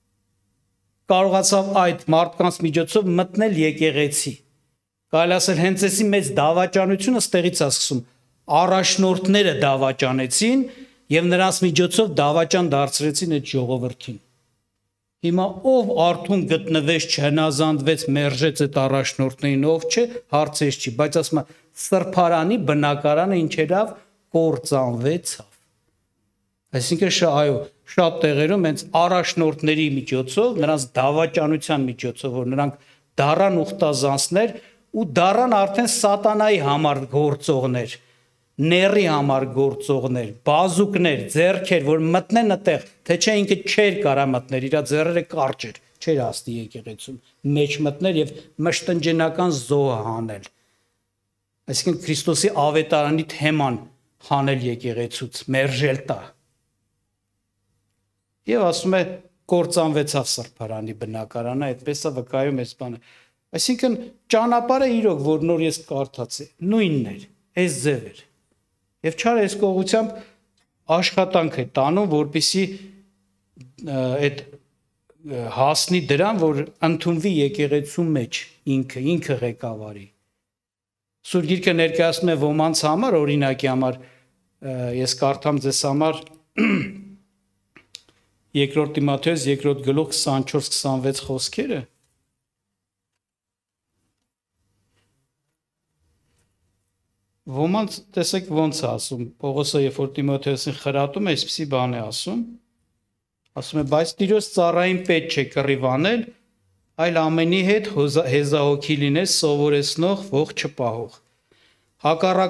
Կարողացավ այդ մարդկանց միջոցով մտնել եկեղեցի։ Կարելի ասել հենց էսի մեծ դավաճանությունը ստեղից է սկսում։ Առաջնորդները դավաճանեցին եւ նրանց միջոցով դավաճան դարձրեցին այդ ժողովրդին։ Հիմա ով արթուն գտնվեց, չհնազանդվեց, մերժեց այդ առաջնորդներին, ով չէ, հարցեր չի, բայց ասում է սրբարանի բնակարանը ինչերավ կործանվեցավ։ Այսինքն շա այո, շատ տեղերում հենց առաջնորդների միջոցով, նրանց դավաճանության միջոցով, որ նրանք դառան ուխտազանցներ ու դառան արդեն սատանայի համար գործողներ, ների համար գործողներ, բազուկներ, ձեռքեր, որ մտնեն այդտեղ, թե չէ ինքը չէր կարա մտներ, իր ձեռերը կարճ էր, չէր հասնի եկեղեցում, մեջ մտներ եւ մշտնջենական զոհ հանել։ Այսինքն Քրիստոսի ավետարանի թեման հանել եկեղեցուց, մերժել տա։ Եվ ասում է կործանվեցավ սրբարանի բնակարանը, այդպես է վկայում այս բանը։ Այսինքն ճանապարհը իրոք, որ նոր ես կարդացի, նույնն էր, այս ձև էր։ Եվ չար այս կողությամբ աշխատանք է տանում, որպեսզի այդ հասնի դրան, որ ընդունվի եկեղեցու մեջ ինքը, ինքը ղեկավարի։ Սուրբ Գիրքը ներկայացնում է ոմանց համար, օրինակի համար, ես կարդամ ձեզ համար Երկրորդ Տիմոթեոս երկրորդ գլուխ քսանչորս քսանվեց խոսքերը։ Ոմանց տեսեք ոնց է ասում, Պողոսը երբ որ Տիմոթեոսին խրատում է, այսպիսի բան է ասում, ասում է, բայց Տիրոջ ծառային պետք չէ կռիվանել, այլ ամենի հետ հեզահոգի լինես, սովորեցնող, ողջ չպահող։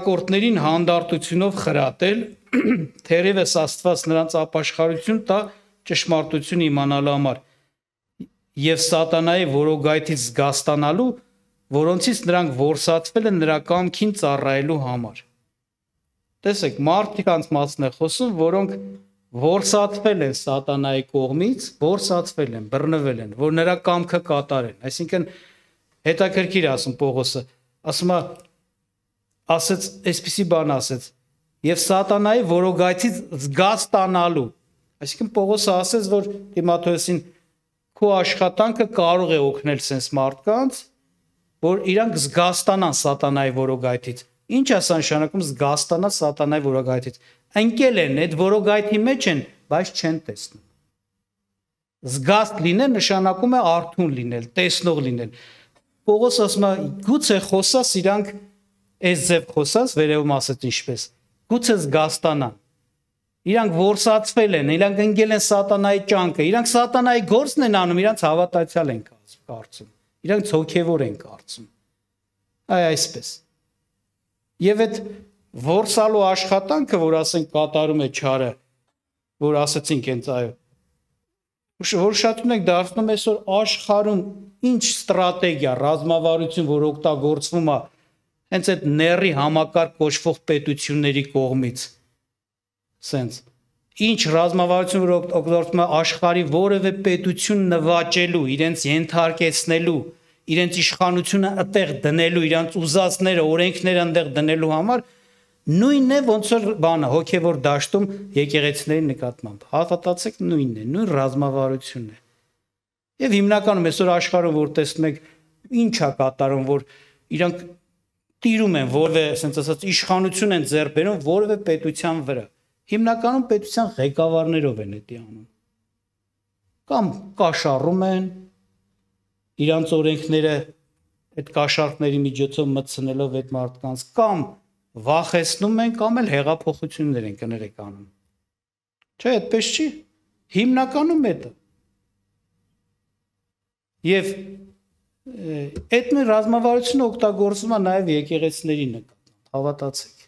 Հակառակորդներին հանդարտությունով խրատել, թերևս Աստված նրանց ապաշխարություն տա ճշմարտությունը իմանալու համար եւ սատանայի որոգայթից զգաստանալու, որոնցից նրանք որսացվել են նրա կամքին ծառայելու համար։ Տեսեք, մարդկանց մասն է խոսում, որոնք որսացվել են սատանայի կողմից, որսացվել են, բռնվել են, որ նրա կամքը կատարեն։ Այսինքն հետաքրքիր ասում Պողոսը, ասում է, ասեց, այսպիսի բան ասեց, եւ սատանայի որոգայթից զգաստանալու։ Այսինքն Պողոսը ասեց, որ Տիմոթեոսին քո աշխատանքը կարող է օգնել sense մարդկանց, որ իրանք զգաստանան սատանայի որոգայթից։ Ինչ է սա նշանակում զգաստանալ սատանայի որոգայթից։ Ընկել են, այդ որոգայթի մեջ են, բայց չեն տեսնում։ Զգաստ լինել նշանակում է արթուն լինել, տեսնող լինել։ Պողոսը ասում է, գուցե խոսաս իրանք այս ձև խոսաս, վերևում ասած ինչպես, գուցե զգաստանան։ Իրանք որսացվել են, իրանք ընկել են սատանայի ճանկը, իրանք սատանայի գործն են անում, իրանք հավատացյալ են կարծում, իրանք հոգևոր են կարծում։ Այ այսպես։ Եվ այդ որսալու աշխատանքը, որ ասենք կատարում է չարը, որ ասացինք հենց այո, որ շատ ունենք դարձնում այսօր աշխարհում ինչ ստրատեգիա, ռազմավարություն, որ օգտագործվում է հենց այդ ների համակարգ կոչվող պետությունների կողմից։ Սենց ինչ ռազմավարություն, որ օգտագործվում է աշխարհի որևէ պետություն նվաճելու, իրենց ենթարկեցնելու, իրենց իշխանությունը այդտեղ դնելու, իրենց ուզածները, օրենքները այնտեղ դնելու համար, նույնն է ոնց որ բանը հոգևոր դաշտում եկեղեցիների նկատմամբ։ Հավատացեք նույնն է, նույն ռազմավարությունն է։ Եվ հիմնականում այսօր աշխարհում որ տեսնում եք ինչ է կատարում, որ իրանք տիրում են որևէ, ասենց ասած, իշխանություն են ձեռք բերում որևէ պետության վրա։ Հիմնականում պետության ղեկավարներով են դա անում։ Կամ կաշառում են իրանց օրենքները այդ կաշառքների միջոցով մտցնելով այդ մարդկանց, կամ վախեցնում են, կամ էլ հեղափոխություններ են կներեք անում։ Չէ, այդպես չի։ Հիմնականում է դա։ Եվ այդ նույն ռազմավարությունը օգտագործվում է նաև եկեղեցիների նկատմամբ, հավատացեք։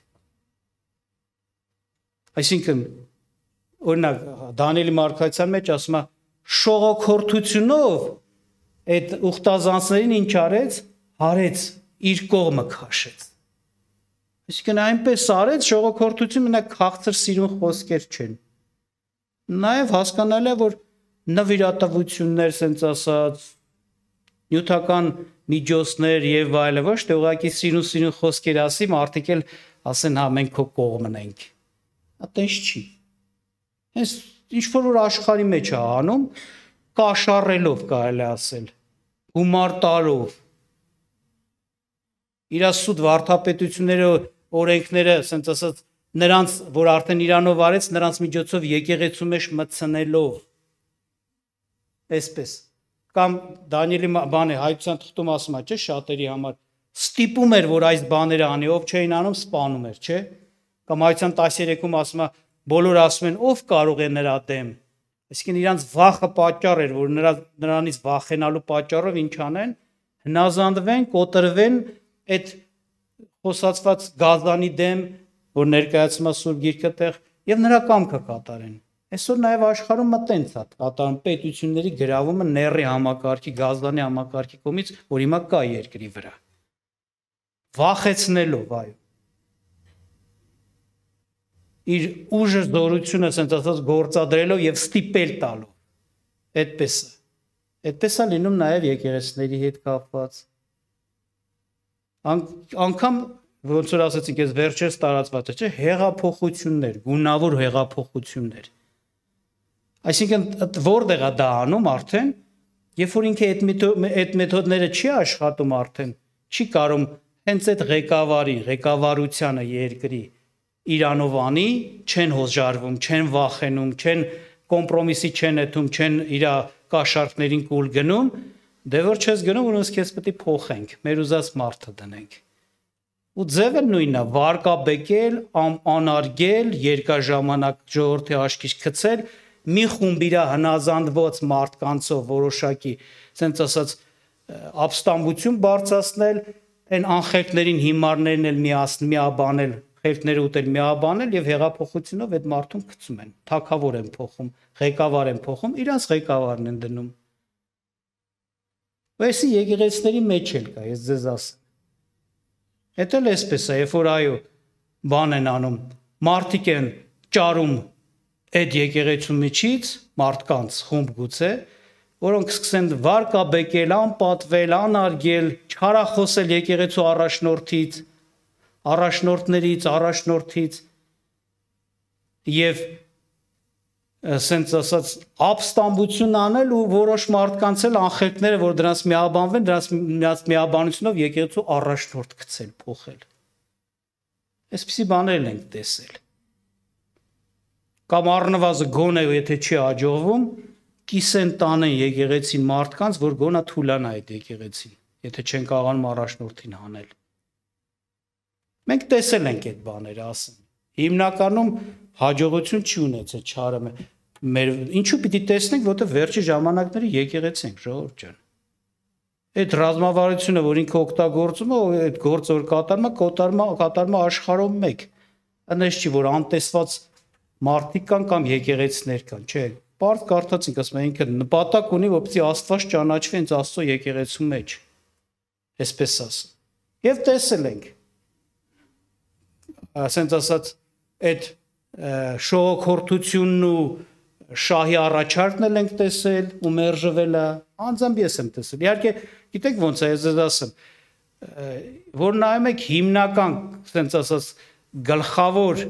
Այսինքն, օրինակ Դանիելի մարգարեության մեջ ասում է շողոքորթությունով այդ ուխտազանցներին ինչ արեց, հարեց, իր կողմը քաշեց։ Այսինքն այնպես արեց, շողոքորթություն մենակ քաղցր սիրուն խոսքեր չեն։ Նաև հասկանալի է, որ նվիրատվություններ, ասենց ասած, նյութական միջոցներ եւ այլն, ոչ թե ուղղակի սիրուն-սիրուն խոսքեր ասի, մարդիկ էլ ասեն, հա մենք քո կողմն ենք։ Այդպես չի։ Հենց ինչ որ աշխարհի մեջ է անում, կաշառելով կարելի ասել, գումար տալով։ Իր սուտ վարդապետությունները, օրենքները, ասենց ասած, նրանց, որ արդեն Իրանով արեց, նրանց միջոցով եկեղեցու մեջ մտցնելով։ Այսպես կամ Դանիելի բանը հայության թղթում ասում է, չէ, շատերի համար ստիպում էր, որ այս բաները անի, ով չէին անում, սպանում էր, չէ։ Կամ հայության տասներեքում ասում է, բոլորը ասում են, ով կարող է նրա դեմ։ Այսինքն իրանց վախը պատճառ էր, որ նրա նրանից վախենալու պատճառով ինչ անեն, հնազանդվեն, կոտրվեն այդ խոսածված գազանի դեմ, որ ներկայացում է Սուրբ Գիրքը տեղ, եւ նրա կամքը կատարեն։ Այսօր նաև աշխարհում մտենց է կատարում պետությունների գրավումը ների համակարգի, գազանի համակարգի կողմից, որ հիմա կա երկրի վրա։ Վախեցնելով, այո։ Իր ուժը զորությունը ասենց ասած գործադրելով եւ ստիպել տալով։ Այդպես է։ Այդպես է լինում նաև եկեղեցիների հետ կապված։ Անկամ ոնց որ ասացինք, այս վերջերս տարածված է, չէ, հեղափոխություններ, գունավոր հեղափոխություններ։ Այսինքն որտեղ է դա անում արդեն, երբ որ ինքը այդ մեթոդները չի աշխատում արդեն, չի կարող հենց այդ ղեկավարի, ղեկավարությանը երկրի Իրանով անի, չեն հոժարվում, չեն վախենում, չեն կոմպրոմիսի չեն եթում, չեն իր կաշառքներին կուլ գնում, դե որ չես գնում, ուրեմն քեզ պետք է փոխենք, մեր ուզած մարդը դնենք։ Ու ձևը նույնն է, վարկաբեկել, անարգել, երկաժամանակ ժողովրդի աչքից գցել, մի խումբ իր հնազանդված մարդկանցով որոշակի, ասենց ասած, ապստամբություն բարձրացնել, այն անխելքներին հիմարներն էլ միացնել, միաբանել, խելքները ուտել միաբանել եւ հեղափոխությունով այդ մարդուն գցում են, թակավոր են փոխում, ղեկավար են փոխում, իրանց ղեկավարն են դնում։ Այսի եկեղեցիների մեջ էլ կա, ես ձեզ ասեմ։ Դա էլ էսպես է, երբ որ այո, բան են անում, մարդիկ են ճարում այդ եկեղեցու միջից, մարդկանց խումբ գուցե, որոնք սկսեն վարկաբեկել, անպատվել, անարգել, չարախոսել եկեղեցու առաջնորդից, առաջնորդներից, առաջնորդից եւ ասենց ասած ապստամբություն անել ու որոշ մարդկանց էլ անխելքները, որ դրանց միաբանվեն, դրանց միաբանությունով եկեղեցու առաջնորդ գցել, փոխել։ Այսպիսի բաներ ենք տեսել։ Կամ առնվազն գոնե եթե չի հաջողվում, կիսեն տանեն եկեղեցին մարդկանց, որ գոնա թուլանա այդ եկեղեցին, եթե չեն կարողանում առաջնորդին հանել։ Մենք տեսել ենք այդ բաները, ասեմ։ Հիմնականում հաջողություն չի ունեցել չարը մեր ինչու պիտի տեսնենք, որտեղ վերջի ժամանակների եկեղեցի ենք, ժողովուրդ ջան։ Այդ ռազմավարությունը, որ ինքը օգտագործում է, այդ գործը որ կատարում է, կատարում է, կատարում է աշխարհում մեկ։ Այնպես չի, որ անտեսված մարդիկ կան կամ եկեղեցիներ կան, չէ։ Բարդ կարդացինք, ասում են ինքը նպատակ ունի, որպեսզի Աստված ճանաչվի հենց Աստծո եկեղեցու մեջ։ Այսպես ասում։ Եվ տեսել ենք։ Ասենց ասած, այդ շողոքորթությունն ու շահի առաջարկն էլ ենք տեսել ու մերժվել է, անձամբ ես եմ տեսել։ Իհարկե, գիտեք ոնց է, ես ձեզ ասեմ, որ նայում եք հիմնական, ասենց ասած, գլխավոր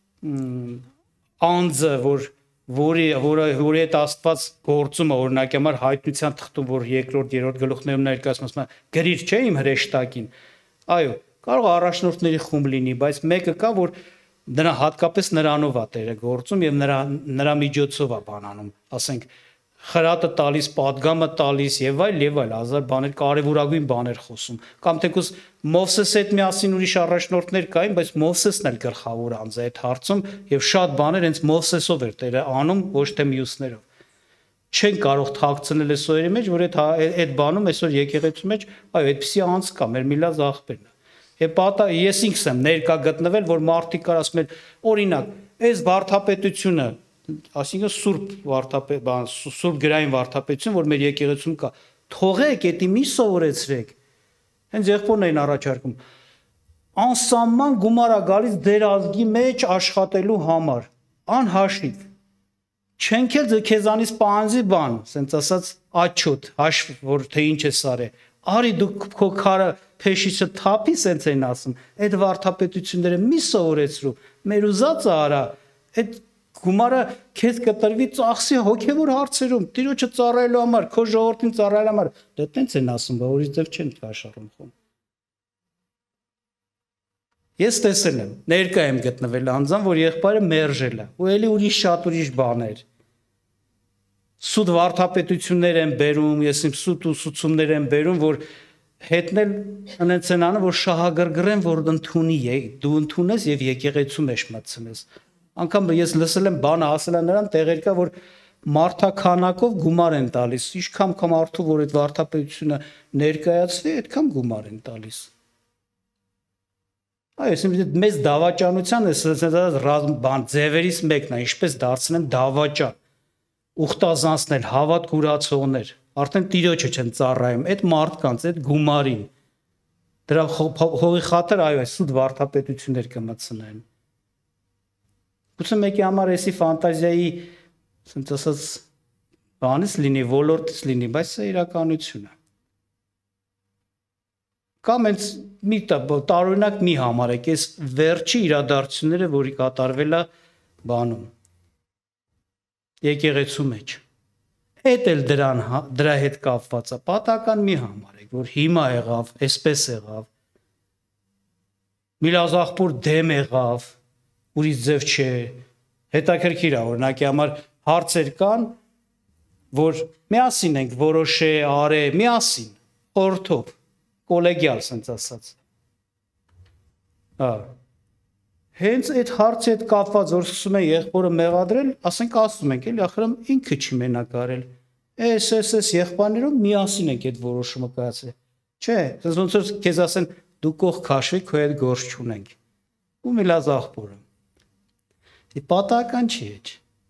անձը, որ որի որի հետ Աստված գործում է, օրինակ համար հայտնության թղթում, որ երկրորդ, երրորդ գլուխներում ներկայացնում ասում է, գրիր չէ իմ հրեշտակին։ Այո, կարող է առաջնորդների խումբ լինի, բայց մեկը կա, որ նրա հատկապես նրանով է Տերը գործում եւ նրա նրա միջոցով է բանանում, ասենք խրատը տալիս, պատգամը տալիս եւ այլ եւ այլ հազար բաներ, կարեւորագույն բաներ խոսում։ Կամ թեկուզ Մովսեսի հետ միասին ուրիշ առաջնորդներ կային, բայց Մովսեսն էլ գլխավոր անձ է այդ հարցում եւ շատ բաներ հենց Մովսեսով էր Տերը անում, ոչ թե մյուսներով։ Չեն կարող թաքցնել այսօրի մեջ, որ այդ այդ բանում այսօր եկեղեցու մեջ, այո, այդպեսի անձ կա, մեր միլազ աղբերն է։ Եվ պատա ես ինքս եմ ներկա գտնվել, որ մարդիկ կար ասում են, օրինակ, այս վարդապետությունը, այսինքն սուրբ վարդապետ, բան, սուրբ գրային վարդապետություն, որ մեր եկեղեցում կա, թողեք, դա մի սովորեցրեք։ Հենց եղբորն էին առաջարկում։ Անսահման գումար է գալիս դեր ազգի մեջ աշխատելու համար, անհաշիվ։ Չենք էլ քեզանից պահանջի բան, ասենց ասած աչոտ, հաշվ, որ թե ինչ է սարե։ Արի դու քո քարը փեշիցը թափի, սենց են ասում։ Այդ վարդապետությունները մի սովորեցրու, մեր ուզածը արա, այդ գումարը քեզ կտրվի ծախսի հոգևոր հարցերում, Տիրոջը ծառայելու համար, քո ժողովրդին ծառայելու համար։ Դա տենց են ասում, բա ուրիշ ձև չեն կաշառում խոմ։ Ես տեսել եմ, ներկա եմ գտնվել անձան, որ եղբայրը մերժել է, ու էլի ուրիշ շատ ուրիշ բաներ։ Սուտ վարդապետություններ են բերում, ես իմ սուտ ուսուցումներ եմ բերում, որ հետնել անենց են անում, որ շահագրգռեն, որ ընդունի, դու ընդունես եւ եկեղեցու մեջ մտցնես։ Անկամ ես լսել եմ բանը ասել են նրան տեղեր կա, որ մարդաքանակով գումար են տալիս, ինչքան կամ մարդու, որ այդ վարդապետությունը ներկայացվի, այդքան գումար են տալիս։ Այո, այսինքն մեծ դավաճանության է բան ձևերից մեկն է, ինչպես դարձնեն դավաճան, ուխտազանցնել, հավատ կուրացողներ, արդեն Տիրոջը չեն ծառայում, այդ մարդկանց, այդ գումարին, դրա հողի խաթր, այո, այս սուտ վարդապետություններ կմտցնեն։ Գուցե մեկի համար էսի ֆանտազիայի, ասենց ասած, բանից լինի, ոլորտից լինի, բայց սա իրականություն է։ Կամ հենց մի տարօրինակ մի համարեք, այս վերջի իրադարձությունները, որի կատարվել է բանում, եկեղեցու մեջ, այդ էլ դրան, դրա հետ կապված է, պատահական մի համարեք, որ հիմա եղավ, այսպես եղավ, Միլազախպուր դեմ եղավ, ուրիշ ձև չէ, հետաքրքիր է, օրինակի համար հարցեր կան, որ միասին ենք որոշե, արե, միասին, խորհրդով, կոլեգիալ սենց ասած։ Հենց այդ հարցի հետ կապված, որ սկսում են եղբորը մեղադրել, ասենք ասում ենք, էլի ախրամ ինքը չի մենակ արել։ Էս էս էս եղբայրներով միասին ենք այդ որոշումը կայացրել։ Չէ, ոնց որ քեզ ասեն դու կող քաշվի, քո հետ գործ չունենք։ ու միլազ աղբորը։ Դի պատահական չի էջ։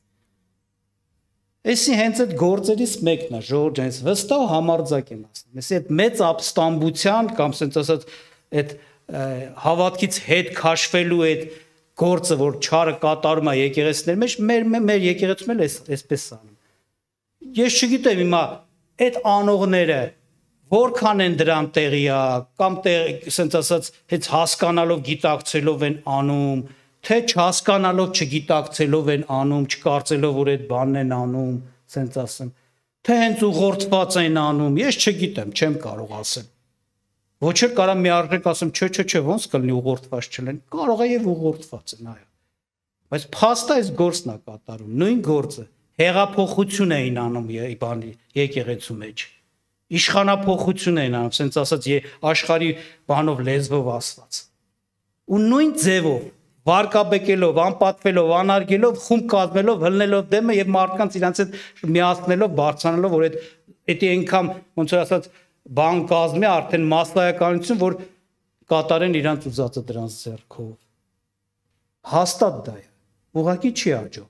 Էսի հենց այդ գործերից մեկն է, Ժորժ հենց վստահ համարձակ եմ ասում։ Էսի այդ մեծ ապստամբության կամ ասենց ասած այդ հավատքից հետ քաշվելու այդ գործը, որ չարը կատարում է եկեղեցիների մեջ, մեր մեր եկեղեցում էլ էսպես անում։ Ես չգիտեմ հիմա այդ անողները որքան են դրան տեղյակ կամ ասենց ասած հենց հասկանալով գիտակցելով են անում, թե չհասկանալով չգիտակցելով են անում, չկարծելով որ այդ բանն են անում, ասենց ասեմ, թե հենց ուղղորդված են անում, ես չգիտեմ, չեմ կարող ասել։ Ոչ էլ կարամ մի արժեք ասեմ, չէ, չէ, չէ, ոնց կլինի ուղղորդված չլեն, կարող է եւ ուղղորդված են, այո։ Բայց փաստը այս գործն է կատարում, նույն գործը, հեղափոխություն էին անում բանի եկեղեցու մեջ։ Իշխանափոխություն էին անում, ասենց ասած, աշխարհի բանով լեզվով ասված։ Ու նույն ձևով վարկաբեկելով, անպատվելով, անարգելով, խումբ կազմելով, հլնելով դեմը եւ մարդկանց իրանց հետ միացնելով, բարձրանալով, որ այդ դա այնքան ոնց որ ասած բան կազմի արդեն մասսայականություն, որ կատարեն իրանց ուզածը դրանց ձեռքով։ Հաստատ դա է։ Ուղղակի չի աջող։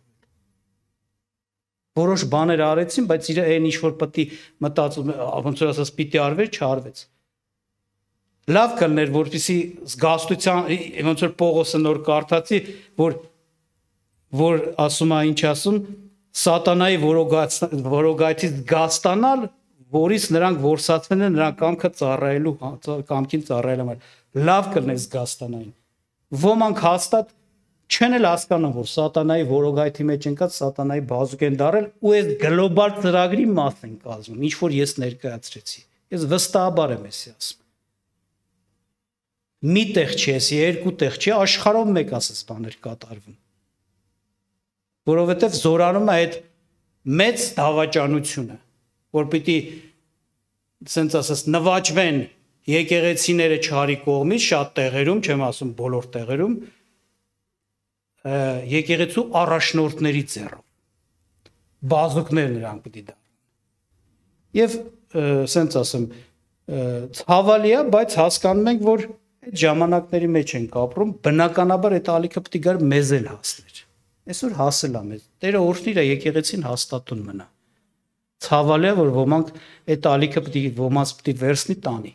Որոշ բաներ արեցին, բայց իր այն ինչ որ պետք է մտածում, ոնց որ ասած պիտի արվեր, չարվեց։ Լավ կլներ, որպեսզի զգաստության, ոնց որ Պողոսը նոր կարդացի, որ որ ասում է ինչ ասում, սատանայի որոգայթից զգաստանալ, որից նրանք որսացվել են նրան կամքը ծառայելու կամքին ծառայելու համար։ Լավ կլներ զգաստանային։ Ոմանք հաստատ չեն էլ հասկանում, որ սատանայի որոգայթի մեջ ընկած սատանայի բազուկ են դարել ու այս գլոբալ ծրագրի մաս են կազմում, ինչ որ ես ներկայացրեցի։ Ես վստահաբար եմ էսի ասում։ Մի տեղ չի, էսի երկու տեղ չի, աշխարհով մեկ ասես բաներ կատարվում։ Որովհետև զորանում է այդ մեծ դավաճանությունը, որ պիտի ասենց ասես նվաճվեն եկեղեցիները չարի կողմից շատ տեղերում, չեմ ասում բոլոր տեղերում, եկեղեցու առաջնորդների ձեռով բազուկներ նրանք պիտի դառնան։ Եվ ասենց ասեմ ցավալի է, բայց հասկանում ենք, որ այդ ժամանակների մեջ ենք ապրում, բնականաբար այդ ալիքը պիտի գար մեզ էլ հասներ։ Այսօր հասել է մեզ։ Տերը օրհնիր է եկեղեցին հաստատուն մնա։ Ցավալի է, որ ոմանք այդ ալիքը պիտի ոմանց պիտի վերցնի տանի։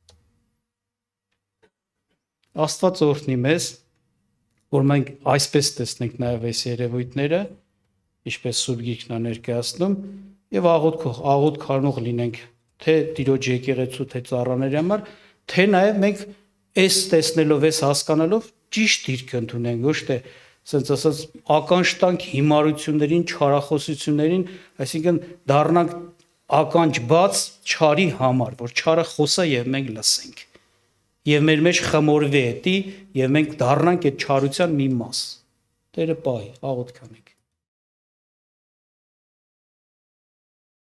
Աստված օրհնի մեզ, որ մենք այսպես տեսնենք նաև այս երևույթները, ինչպես Սուրբ Գիրքն է ներկայացնում, եւ աղոթք աղոթք քարնող լինենք, թե Տիրոջ եկեղեցու, թե ծառաների համար, թե նաև մենք այս տեսնելով, այս հասկանալով ճիշտ դիրք ընդունենք, ոչ թե ասենց ասած ականջ տանք հիմարություններին, չարախոսություններին, այսինքն դառնանք ականջ բաց չարի համար, որ չարը խոսա եւ մենք լսենք։ Եվ մեր մեջ խմորվի էտի, եւ մենք դառնանք այդ չարության մի մաս։ Տերը պահի, աղոթք անենք։